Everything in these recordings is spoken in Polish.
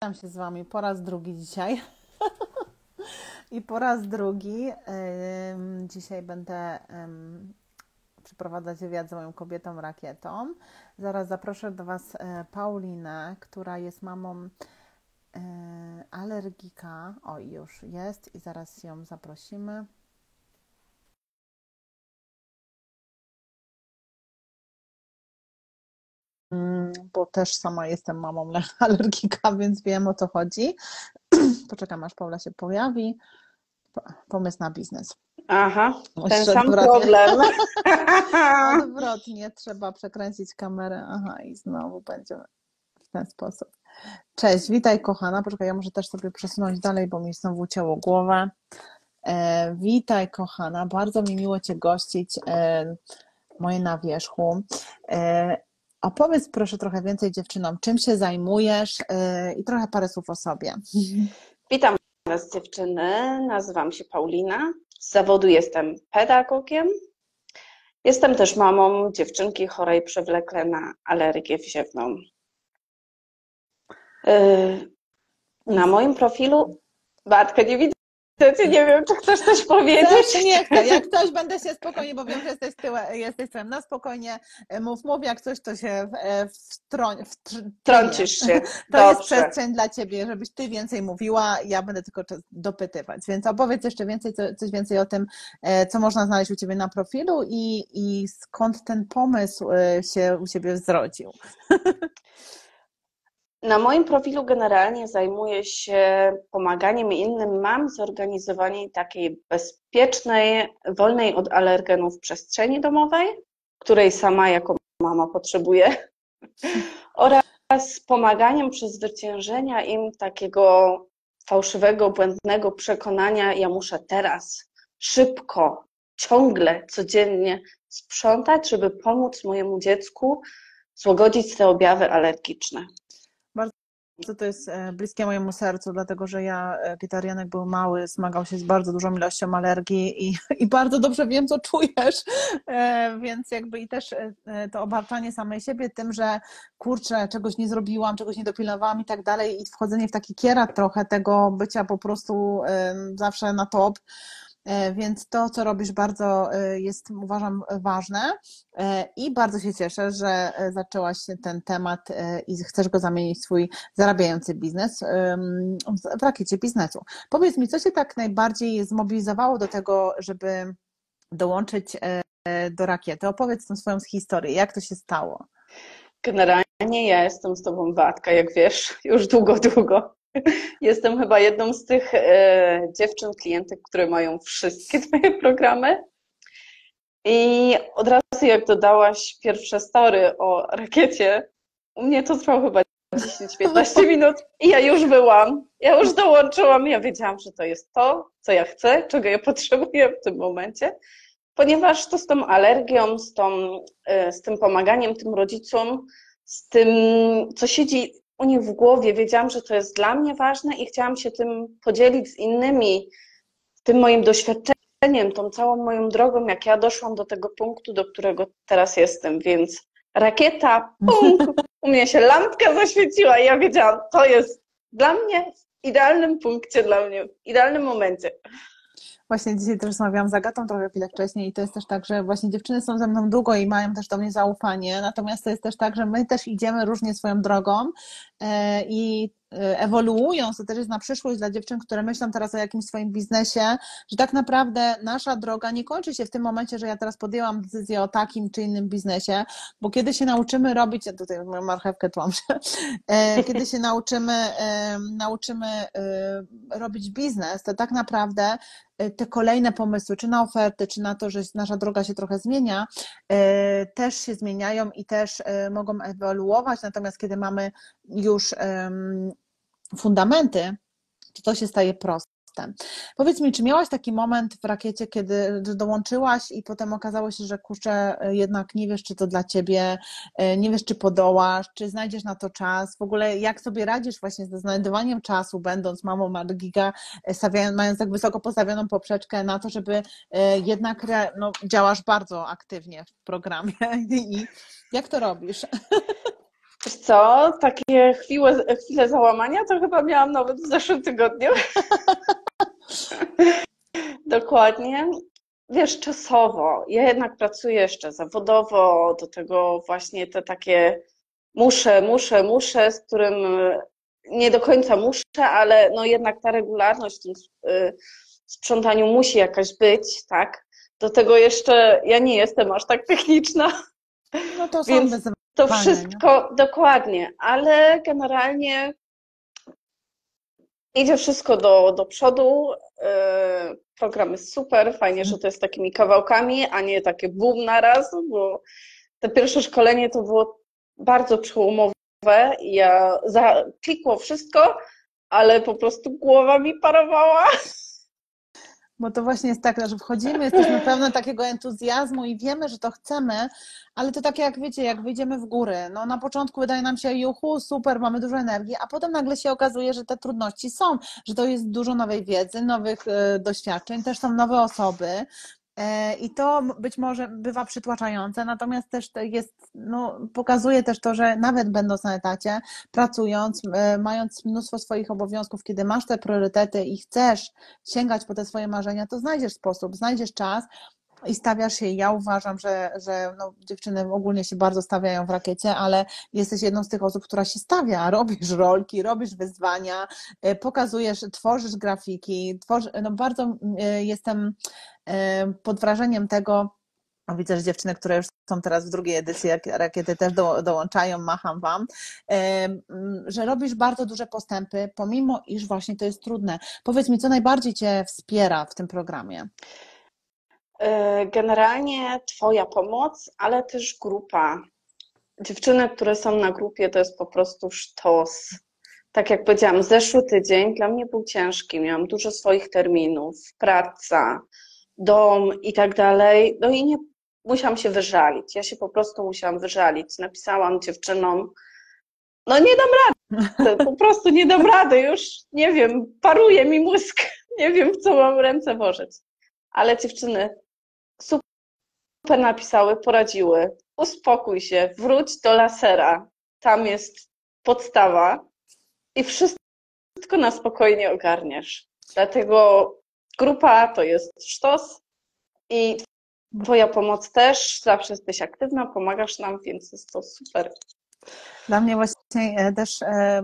Witam się z Wami po raz drugi dzisiaj. I po raz drugi dzisiaj będę przeprowadzać wywiad z moją kobietą rakietą. Zaraz zaproszę do Was Paulinę, która jest mamą alergika. O, już jest i zaraz ją zaprosimy. Bo też sama jestem mamą alergika, więc wiem, o co chodzi. Poczekam, aż Paula się pojawi. Pomysł na biznes. Aha, ten Jeszcze sam odwrotnie. problem. Odwrotnie, trzeba przekręcić kamerę. Aha, i znowu będzie w ten sposób. Cześć, witaj kochana. Poczekaj, ja muszę też sobie przesunąć dalej, bo mi znowu cięło głowę. Witaj kochana, bardzo mi miło Cię gościć moje na wierzchu. Opowiedz proszę trochę więcej dziewczynom, czym się zajmujesz i trochę parę słów o sobie. Witam Was dziewczyny, nazywam się Paulina, z zawodu jestem pedagogiem. Jestem też mamą dziewczynki chorej przewlekle na alergię wziewną. Na moim profilu, Beatkę, nie widzę Cię, nie wiem, czy chcesz coś powiedzieć? Też nie chcę, jak coś będę się spokojnie, bo wiem, że jesteś tyłem, na spokojnie mów, jak coś to się Trącisz się. To jest przestrzeń dla Ciebie, żebyś Ty więcej mówiła, ja będę tylko dopytywać, więc opowiedz jeszcze więcej, coś więcej o tym, co można znaleźć u Ciebie na profilu i skąd ten pomysł się u Ciebie zrodził. Na moim profilu generalnie zajmuję się pomaganiem innym mam zorganizowanie takiej bezpiecznej, wolnej od alergenów przestrzeni domowej, której sama jako mama potrzebuję, oraz pomaganiem przezwyciężenia im takiego fałszywego, błędnego przekonania, ja muszę teraz, szybko, ciągle, codziennie sprzątać, żeby pomóc mojemu dziecku złagodzić te objawy alergiczne. To jest bliskie mojemu sercu, dlatego że kiedy Arianek był mały, zmagał się z bardzo dużą ilością alergii i bardzo dobrze wiem, co czujesz, więc jakby i też to obarczanie samej siebie tym, że kurczę, czegoś nie zrobiłam, czegoś nie dopilnowałam i tak dalej i wchodzenie w taki kierat trochę tego bycia po prostu zawsze na top. Więc to, co robisz, bardzo jest, uważam, ważne i bardzo się cieszę, że zaczęłaś ten temat i chcesz go zamienić w swój zarabiający biznes w rakiecie biznesu. Powiedz mi, co Cię tak najbardziej zmobilizowało do tego, żeby dołączyć do rakiety? Opowiedz tą swoją historię, jak to się stało? Generalnie ja jestem z Tobą, Beatka, jak wiesz, już długo. Jestem chyba jedną z tych dziewczyn, klientek, które mają wszystkie Twoje programy. I od razu jak dodałaś pierwsze story o rakiecie, u mnie to trwało chyba 10-15 minut i ja już byłam, ja już dołączyłam, ja wiedziałam, że to jest to, co ja chcę, czego ja potrzebuję w tym momencie, ponieważ to z tą alergią, z tym pomaganiem tym rodzicom, z tym, co siedzi u nich w głowie, wiedziałam, że to jest dla mnie ważne i chciałam się tym podzielić z innymi, tym moim doświadczeniem, tą całą moją drogą, jak ja doszłam do tego punktu, do którego teraz jestem, więc rakieta, pum, u mnie się lampka zaświeciła i ja wiedziałam, to jest dla mnie w idealnym punkcie, dla mnie w idealnym momencie. Właśnie dzisiaj też rozmawiałam z Agatą trochę chwilę wcześniej i to jest też tak, że właśnie dziewczyny są ze mną długo i mają też do mnie zaufanie, natomiast to jest też tak, że my też idziemy różnie swoją drogą i ewoluując, to też jest na przyszłość dla dziewczyn, które myślą teraz o jakimś swoim biznesie, że tak naprawdę nasza droga nie kończy się w tym momencie, że ja teraz podjęłam decyzję o takim czy innym biznesie, bo kiedy się nauczymy robić, ja tutaj moją marchewkę tłamszę, kiedy się nauczymy robić biznes, to tak naprawdę te kolejne pomysły, czy na oferty, czy na to, że nasza droga się trochę zmienia, też się zmieniają i też mogą ewoluować, natomiast kiedy mamy już fundamenty, to się staje proste. Powiedz mi, czy miałaś taki moment w rakiecie, kiedy dołączyłaś i potem okazało się, że kurczę, jednak nie wiesz, czy to dla Ciebie, nie wiesz, czy podołasz, czy znajdziesz na to czas, w ogóle jak sobie radzisz właśnie ze znajdowaniem czasu, będąc mamą alergika, mając tak wysoko postawioną poprzeczkę na to, żeby jednak działasz bardzo aktywnie w programie i jak to robisz? Wiesz co, takie chwile załamania to chyba miałam nawet w zeszłym tygodniu. Dokładnie. Wiesz, czasowo. Ja jednak pracuję jeszcze zawodowo, do tego właśnie te takie muszę, z którym nie do końca muszę, ale no jednak ta regularność w tym sprzątaniu musi jakaś być, tak? Do tego jeszcze ja nie jestem aż tak techniczna, No to są więc to wyzwania, nie? wszystko dokładnie, ale generalnie idzie wszystko do przodu. Program jest super, fajnie, że to jest takimi kawałkami, a nie takie boom na raz, bo to pierwsze szkolenie to było bardzo przełomowe i klikło wszystko, ale po prostu głowa mi parowała. Bo to właśnie jest tak, że wchodzimy, jesteśmy pełne takiego entuzjazmu i wiemy, że to chcemy, ale to tak jak wiecie, jak wyjdziemy w góry, no na początku wydaje nam się, juhu, super, mamy dużo energii, a potem nagle się okazuje, że te trudności są, że to jest dużo nowej wiedzy, nowych doświadczeń, też są nowe osoby. I to być może bywa przytłaczające, natomiast też to jest, no, pokazuje też to, że nawet będąc na etacie, pracując, mając mnóstwo swoich obowiązków, kiedy masz te priorytety i chcesz sięgać po te swoje marzenia, to znajdziesz sposób, znajdziesz czas i stawiasz się. Ja uważam, że no, dziewczyny ogólnie się bardzo stawiają w rakiecie, ale jesteś jedną z tych osób, która się stawia, robisz rolki, robisz wyzwania, pokazujesz, tworzysz grafiki, no bardzo jestem pod wrażeniem tego. Widzę, że dziewczyny, które już są teraz w drugiej edycji Rakiety, też dołączają, macham Wam, że robisz bardzo duże postępy, pomimo iż właśnie to jest trudne. Powiedz mi, co najbardziej Cię wspiera w tym programie? Generalnie Twoja pomoc, ale też grupa. Dziewczyny, które są na grupie, to jest po prostu sztos. Tak jak powiedziałam, zeszły tydzień dla mnie był ciężki. Miałam dużo swoich terminów, praca, dom i tak dalej. No i nie musiałam się wyżalić. Ja się po prostu musiałam wyżalić. Napisałam dziewczynom, no nie dam rady, po prostu nie dam rady. Już nie wiem, paruje mi mózg. Nie wiem, w co mam ręce włożyć. Ale dziewczyny super napisały, poradziły. Uspokój się, wróć do lasera. Tam jest podstawa i wszystko na spokojnie ogarniesz. Dlatego grupa to jest sztos i Twoja pomoc też. Zawsze jesteś aktywna, pomagasz nam, więc jest to super. Dla mnie właśnie też,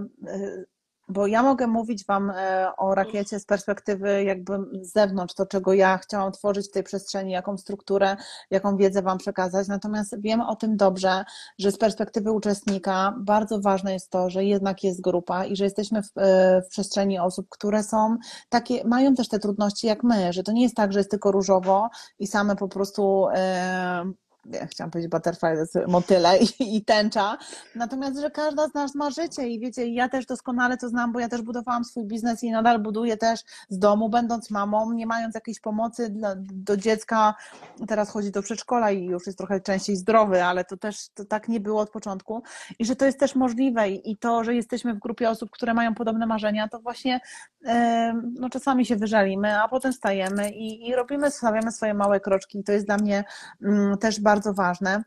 bo ja mogę mówić Wam o Rakiecie z perspektywy jakby z zewnątrz, to czego ja chciałam tworzyć w tej przestrzeni, jaką strukturę, jaką wiedzę Wam przekazać, natomiast wiem o tym dobrze, że z perspektywy uczestnika bardzo ważne jest to, że jednak jest grupa i że jesteśmy w przestrzeni osób, które są takie, mają też te trudności jak my, że to nie jest tak, że jest tylko różowo i same po prostu ja chciałam powiedzieć butterfly, to jest motyle i tęcza, natomiast, że każda z nas ma życie i wiecie, ja też doskonale to znam, bo ja też budowałam swój biznes i nadal buduję też z domu, będąc mamą, nie mając jakiejś pomocy do dziecka, teraz chodzi do przedszkola i już jest trochę częściej zdrowy, ale to też to tak nie było od początku i że to jest też możliwe i to, że jesteśmy w grupie osób, które mają podobne marzenia, to właśnie no czasami się wyżalimy, a potem stajemy i robimy, stawiamy swoje małe kroczki i to jest dla mnie też bardzo ważne,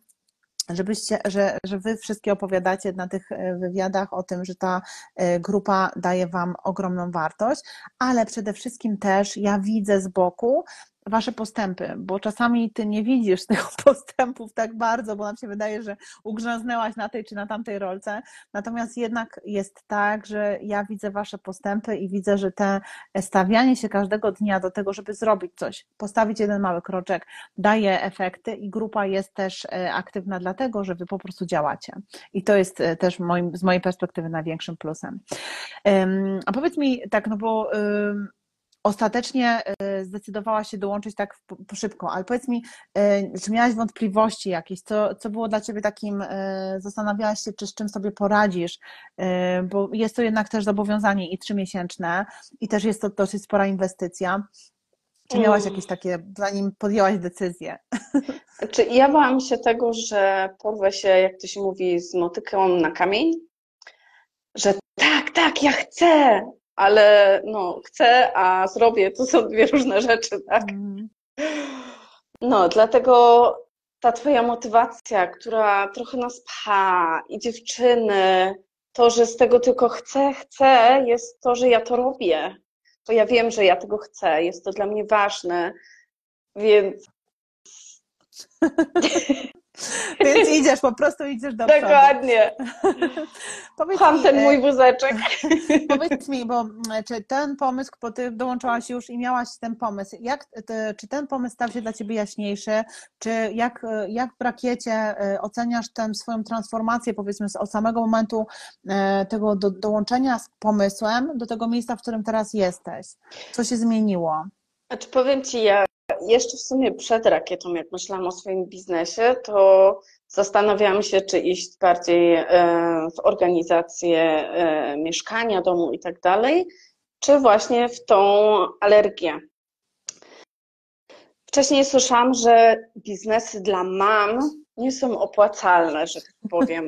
że Wy wszystkie opowiadacie na tych wywiadach o tym, że ta grupa daje Wam ogromną wartość, ale przede wszystkim też ja widzę z boku Wasze postępy, bo czasami Ty nie widzisz tych postępów tak bardzo, bo nam się wydaje, że ugrzęznęłaś na tej czy na tamtej rolce, natomiast jednak jest tak, że ja widzę Wasze postępy i widzę, że te stawianie się każdego dnia do tego, żeby zrobić coś, postawić jeden mały kroczek, daje efekty i grupa jest też aktywna dlatego, że Wy po prostu działacie. I to jest też z mojej perspektywy największym plusem. A powiedz mi tak, no bo ostatecznie zdecydowałaś się dołączyć tak szybko, ale powiedz mi, czy miałaś wątpliwości jakieś, co było dla Ciebie takim, zastanawiałaś się, czy z czym sobie poradzisz, bo jest to jednak też zobowiązanie i 3-miesięczne i też jest to dosyć spora inwestycja. Czy miałaś jakieś takie, zanim podjęłaś decyzję? Znaczy, ja bałam się tego, że porwę się, jak to się mówi, z motyką na kamień, że tak, ja chcę, ale no chcę, a zrobię, to są dwie różne rzeczy, tak? No, dlatego ta twoja motywacja, która trochę nas pcha i dziewczyny, to, że z tego tylko chcę, jest to, że ja to robię. To ja wiem, że ja tego chcę, jest to dla mnie ważne, więc Więc idziesz, po prostu idziesz do przodu. dokładnie. Powiedz Pcham mi, ten mój wózeczek. powiedz mi, bo czy ten pomysł, bo ty dołączyłaś już i miałaś ten pomysł, czy ten pomysł stał się dla ciebie jaśniejszy, czy jak w Rakiecie oceniasz tę swoją transformację, powiedzmy, od samego momentu tego dołączenia z pomysłem do tego miejsca, w którym teraz jesteś? Co się zmieniło? Znaczy, powiem ci, ja jeszcze w sumie przed Rakietą, jak myślałam o swoim biznesie, to zastanawiałam się, czy iść bardziej w organizację mieszkania, domu i tak dalej, czy właśnie w tą alergię. Wcześniej słyszałam, że biznesy dla mam nie są opłacalne, że tak powiem.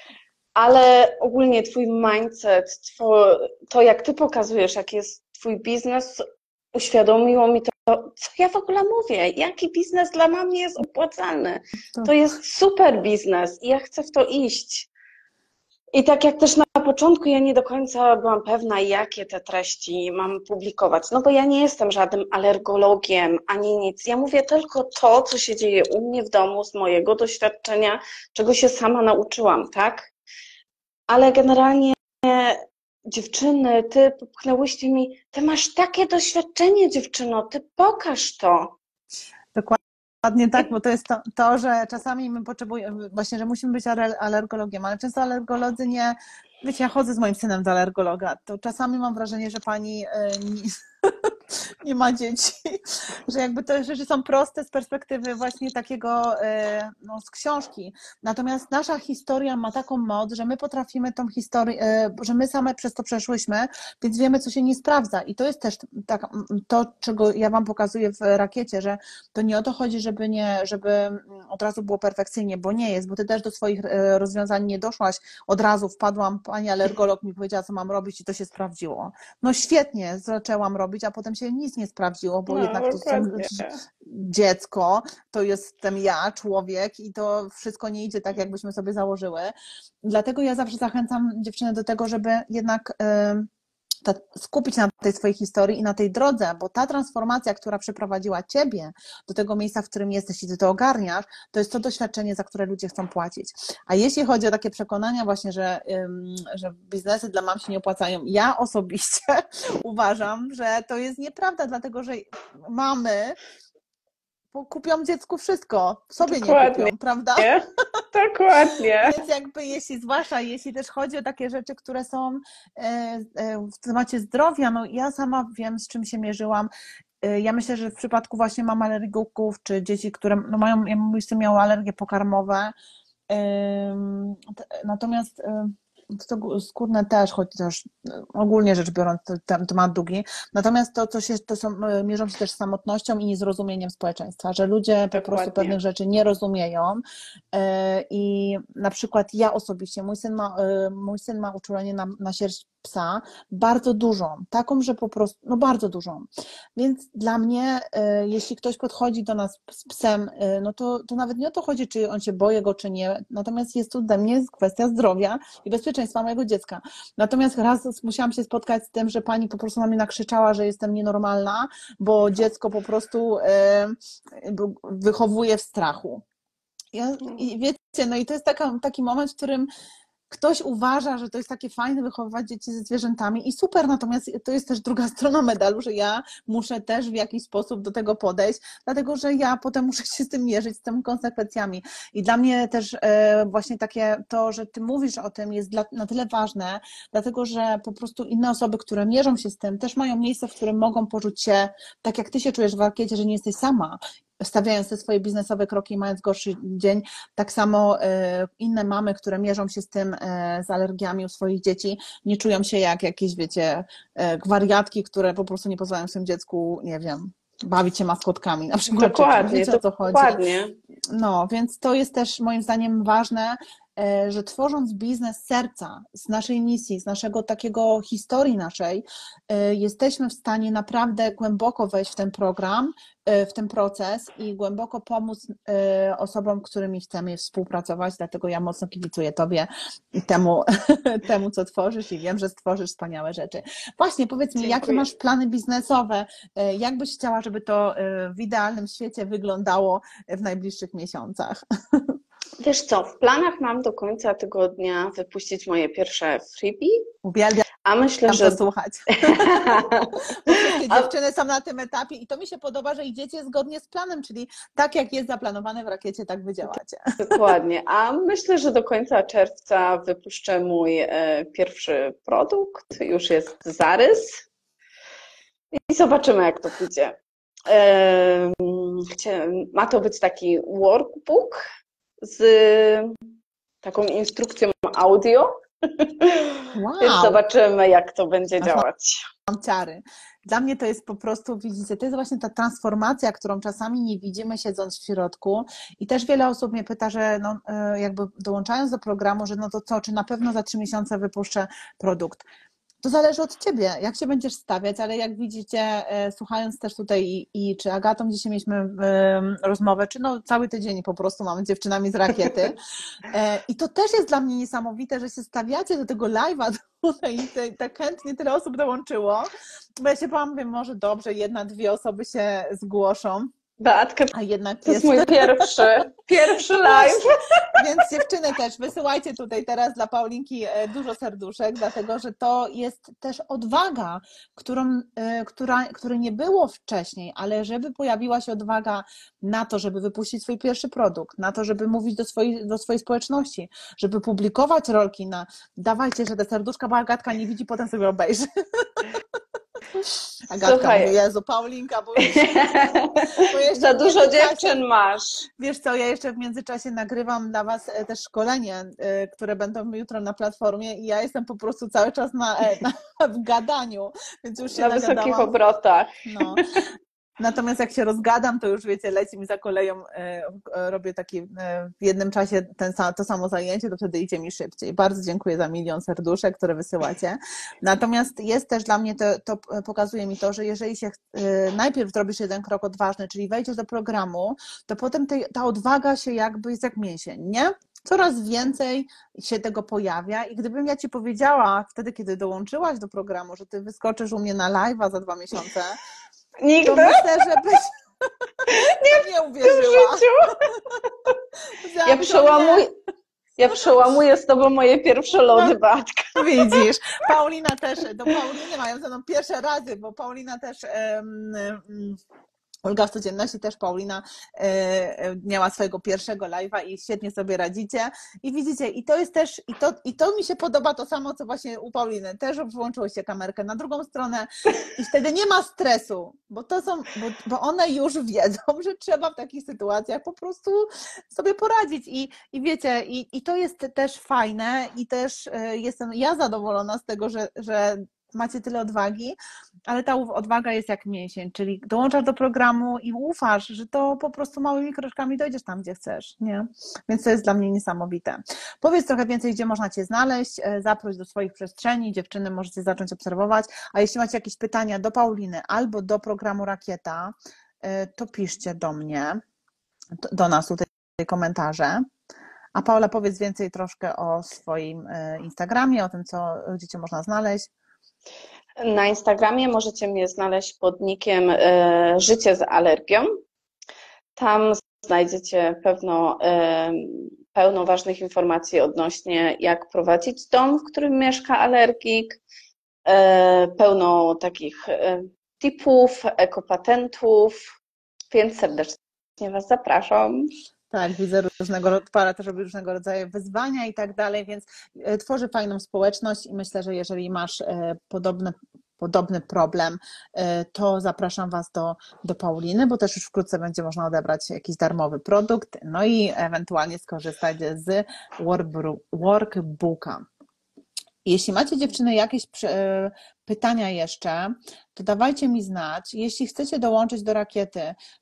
Ale ogólnie twój mindset, to jak ty pokazujesz, jaki jest twój biznes, uświadomiło mi to, co ja w ogóle mówię. Jaki biznes dla mam nie jest opłacalny? To jest super biznes i ja chcę w to iść. I tak jak też na początku ja nie do końca byłam pewna, jakie te treści mam publikować, no bo ja nie jestem żadnym alergologiem ani nic. Ja mówię tylko to, co się dzieje u mnie w domu, z mojego doświadczenia, czego się sama nauczyłam, tak? Ale generalnie dziewczyny, ty popchnęłyście mi, ty masz takie doświadczenie, dziewczyno, ty pokaż to. Dokładnie tak, bo to jest to, że czasami my potrzebujemy, właśnie, że musimy być alergologiem, ale często alergolodzy nie, wiecie, ja chodzę z moim synem do alergologa, to czasami mam wrażenie, że pani nie ma dzieci, że jakby te rzeczy są proste z perspektywy właśnie takiego, no, z książki. Natomiast nasza historia ma taką moc, że my potrafimy tą historię, że my same przez to przeszłyśmy, więc wiemy, co się nie sprawdza. I to jest też to, czego ja wam pokazuję w Rakiecie, że to nie o to chodzi, żeby od razu było perfekcyjnie, bo nie jest, bo ty też do swoich rozwiązań nie doszłaś od razu, wpadłam, pani alergolog mi powiedziała, co mam robić i to się sprawdziło. No świetnie, zaczęłam robić, a potem się nic nie sprawdziło, bo No, jednak to dziecko, to jestem ja, człowiek i to wszystko nie idzie tak, jakbyśmy sobie założyły. Dlatego ja zawsze zachęcam dziewczyny do tego, żeby jednak skupić na tej swojej historii i na tej drodze, bo ta transformacja, która przyprowadziła ciebie do tego miejsca, w którym jesteś i ty to ogarniasz, to jest to doświadczenie, za które ludzie chcą płacić. A jeśli chodzi o takie przekonania właśnie, że biznesy dla mam się nie opłacają, ja osobiście uważam, że to jest nieprawda, dlatego że mamy kupią dziecku wszystko, sobie Dokładnie. nie kupią, prawda? Dokładnie. Więc jakby zwłaszcza jeśli też chodzi o takie rzeczy, które są w temacie zdrowia, no ja sama wiem, z czym się mierzyłam. Ja myślę, że w przypadku właśnie mam alergików, czy dzieci, które no mają, mój syn miał alergie pokarmowe, natomiast skórne też, chociaż ogólnie rzecz biorąc temat długi. Natomiast mierzą się też z samotnością i niezrozumieniem społeczeństwa, że ludzie po prostu pewnych rzeczy nie rozumieją i na przykład ja osobiście, mój syn ma uczulenie na sierść psa, bardzo dużą, taką, że po prostu, no bardzo dużą. Więc dla mnie, jeśli ktoś podchodzi do nas z psem, no to nawet nie o to chodzi, czy on się boi go, czy nie, natomiast jest tu dla mnie kwestia zdrowia i bezpieczeństwa mojego dziecka. Natomiast raz musiałam się spotkać z tym, że pani po prostu na mnie nakrzyczała, że jestem nienormalna, bo dziecko po prostu wychowuje w strachu. I wiecie, no i to jest taki moment, w którym ktoś uważa, że to jest takie fajne wychowywać dzieci ze zwierzętami i super, natomiast to jest też druga strona medalu, że ja muszę też w jakiś sposób do tego podejść, dlatego że ja potem muszę się z tym mierzyć, z tymi konsekwencjami. I dla mnie też właśnie takie to, że ty mówisz o tym jest na tyle ważne, dlatego że po prostu inne osoby, które mierzą się z tym, też mają miejsce, w którym mogą poczuć się tak, jak ty się czujesz w Rakiecie, że nie jesteś sama, stawiając te swoje biznesowe kroki i mając gorszy dzień, tak samo inne mamy, które mierzą się z tym, z alergiami u swoich dzieci, nie czują się jak jakieś, wiecie, wariatki, które po prostu nie pozwalają swojemu dziecku, nie wiem, bawić się maskotkami na przykład. Dokładnie, wiecie, o co chodzi? dokładnie. No, więc to jest też moim zdaniem ważne, że tworząc biznes z serca, z naszej misji, z naszego takiego historii naszej, jesteśmy w stanie naprawdę głęboko wejść w ten program, w ten proces i głęboko pomóc osobom, którymi chcemy współpracować, dlatego ja mocno kibicuję Tobie i temu, co tworzysz i wiem, że stworzysz wspaniałe rzeczy. Właśnie, powiedz mi, jakie masz plany biznesowe? Jak byś chciała, żeby to w idealnym świecie wyglądało w najbliższych miesiącach? Wiesz co, w planach mam do końca tygodnia wypuścić moje pierwsze freebie. Uwielbiam A myślę, że to słuchać. Bo wszystkie dziewczyny są na tym etapie i to mi się podoba, że idziecie zgodnie z planem, czyli tak jak jest zaplanowane w rakiecie, tak wy działacie. Dokładnie. A myślę, że do końca czerwca wypuszczę mój pierwszy produkt. Już jest zarys i zobaczymy, jak to pójdzie. Ma to być taki workbook z taką instrukcją audio. Wow. Więc zobaczymy, jak to będzie działać. Mam ciary. Dla mnie to jest po prostu, widzicie, to jest właśnie ta transformacja, którą czasami nie widzimy siedząc w środku i też wiele osób mnie pyta, że no, jakby dołączając do programu, że no to co, czy na pewno za 3 miesiące wypuszczę produkt. To zależy od Ciebie, jak się będziesz stawiać, ale jak widzicie, słuchając też tutaj i czy Agatą dzisiaj mieliśmy rozmowę, czy no cały tydzień po prostu mamy z dziewczynami z rakiety i to też jest dla mnie niesamowite, że się stawiacie do tego live'a tutaj i tak chętnie tyle osób dołączyło, bo ja się mówię, może dobrze, 1-2 osoby się zgłoszą. Beatka, a jednak to jest mój pierwszy live. Więc dziewczyny też, wysyłajcie tutaj teraz dla Paulinki dużo serduszek, dlatego że to jest też odwaga, której nie było wcześniej, ale żeby pojawiła się odwaga na to, żeby wypuścić swój pierwszy produkt, na to, żeby mówić do swojej społeczności, żeby publikować rolki dawajcie, że te serduszka, bo Agatka nie widzi, potem sobie obejrzy. Agatka mówi, Jezu, Paulinka, bo jeszcze za dużo dziewczyn masz. Wiesz co, ja jeszcze w międzyczasie nagrywam dla Was też szkolenie, które będą jutro na platformie i ja jestem po prostu cały czas w gadaniu, więc już się na wysokich obrotach. No. Natomiast jak się rozgadam, to już wiecie, leci mi za koleją, robię taki w jednym czasie to samo zajęcie, to wtedy idzie mi szybciej. Bardzo dziękuję za 1 000 000 serduszek, które wysyłacie. Natomiast jest też dla mnie, to pokazuje mi to, że jeżeli się najpierw zrobisz jeden krok odważny, czyli wejdziesz do programu, to potem ta odwaga się jakby jest jak mięsień, nie? Coraz więcej się tego pojawia i gdybym ja Ci powiedziała wtedy, kiedy dołączyłaś do programu, że Ty wyskoczysz u mnie na live'a za 2 miesiące, nigdy? To myślę, że byś nie uwierzyła. Ja przełamuję z Tobą moje pierwsze lody, Beatka. Widzisz, Paulina też, do Pauliny mają ze mną pierwsze razy, bo Paulina też... Olga w codzienności też Paulina miała swojego pierwszego live'a i świetnie sobie radzicie. I widzicie, i to jest też, i to mi się podoba to samo, co właśnie u Pauliny. Też włączyłyście kamerkę na drugą stronę i wtedy nie ma stresu, bo one już wiedzą, że trzeba w takich sytuacjach po prostu sobie poradzić. I wiecie, i to jest też fajne i też jestem ja zadowolona z tego, że macie tyle odwagi, ale ta odwaga jest jak mięsień, czyli dołączasz do programu i ufasz, że to po prostu małymi kroczkami dojdziesz tam, gdzie chcesz, nie? Więc to jest dla mnie niesamowite. Powiedz trochę więcej, gdzie można Cię znaleźć, zaproś do swoich przestrzeni, dziewczyny możecie zacząć obserwować, a jeśli macie jakieś pytania do Pauliny albo do programu Rakieta, to piszcie do mnie, do nas tutaj komentarze. A Paula, powiedz więcej troszkę o swoim Instagramie, o tym, gdzie Cię można znaleźć. Na Instagramie możecie mnie znaleźć pod nickiem Życie z alergią. Tam znajdziecie pełno ważnych informacji odnośnie jak prowadzić dom, w którym mieszka alergik, pełno takich tipów, ekopatentów, więc serdecznie Was zapraszam. Tak, widzę Para też robi różnego rodzaju wyzwania i tak dalej, więc tworzy fajną społeczność i myślę, że jeżeli masz podobny problem, to zapraszam Was do Pauliny, bo też już wkrótce będzie można odebrać jakiś darmowy produkt, no i ewentualnie skorzystać z workbooka. Jeśli macie dziewczyny jakieś pytania jeszcze, to dawajcie mi znać. Jeśli chcecie dołączyć do Rakiety,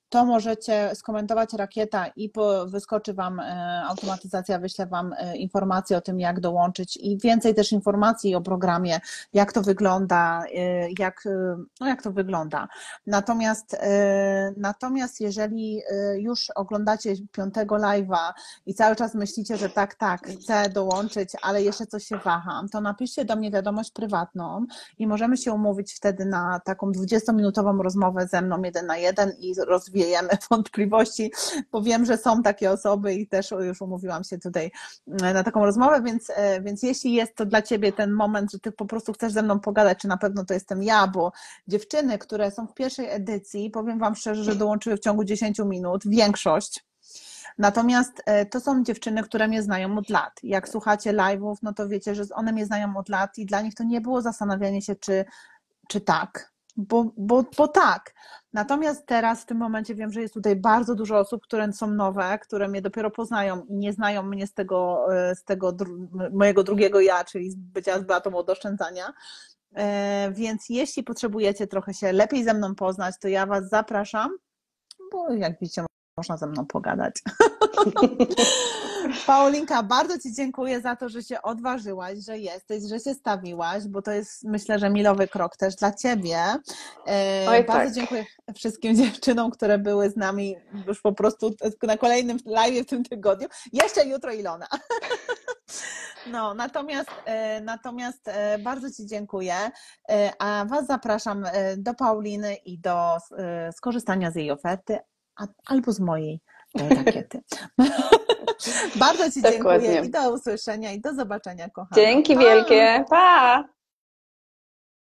to możecie skomentować Rakieta i wyskoczy Wam automatyzacja, wyślę Wam informacje o tym, jak dołączyć i więcej też informacji o programie, jak to wygląda, jak to wygląda. Natomiast jeżeli już oglądacie 5. live'a i cały czas myślicie, że tak, chcę dołączyć, ale jeszcze coś się waham, to napiszcie do mnie wiadomość prywatną i możemy się umówić wtedy na taką 20-minutową rozmowę ze mną 1 na 1 i rozwiejemy wątpliwości, bo wiem, że są takie osoby i też już umówiłam się tutaj na taką rozmowę, więc jeśli jest to dla Ciebie ten moment, że Ty po prostu chcesz ze mną pogadać, czy na pewno to jestem ja, bo dziewczyny, które są w pierwszej edycji, powiem Wam szczerze, że dołączyły w ciągu 10 minut, większość. Natomiast to są dziewczyny, które mnie znają od lat. Jak słuchacie live'ów, no to wiecie, że one mnie znają od lat i dla nich to nie było zastanawianie się, czy tak, bo tak. Natomiast teraz w tym momencie wiem, że jest tutaj bardzo dużo osób, które są nowe, które mnie dopiero poznają i nie znają mnie z tego mojego drugiego ja, czyli z bycia z Beatą od oszczędzania. Więc jeśli potrzebujecie trochę się lepiej ze mną poznać, to ja Was zapraszam, bo jak widzicie, można ze mną pogadać. Paulinka, bardzo Ci dziękuję za to, że się odważyłaś, że jesteś, że się stawiłaś, bo to jest, myślę, że milowy krok też dla Ciebie. Bardzo dziękuję wszystkim dziewczynom, które były z nami już po prostu na kolejnym live w tym tygodniu. Jeszcze jutro Ilona. No, natomiast bardzo Ci dziękuję, a Was zapraszam do Pauliny i do skorzystania z jej oferty, albo z mojej Rakiety. Bardzo Ci dziękuję i do usłyszenia i do zobaczenia, kochana. Dzięki wielkie, pa!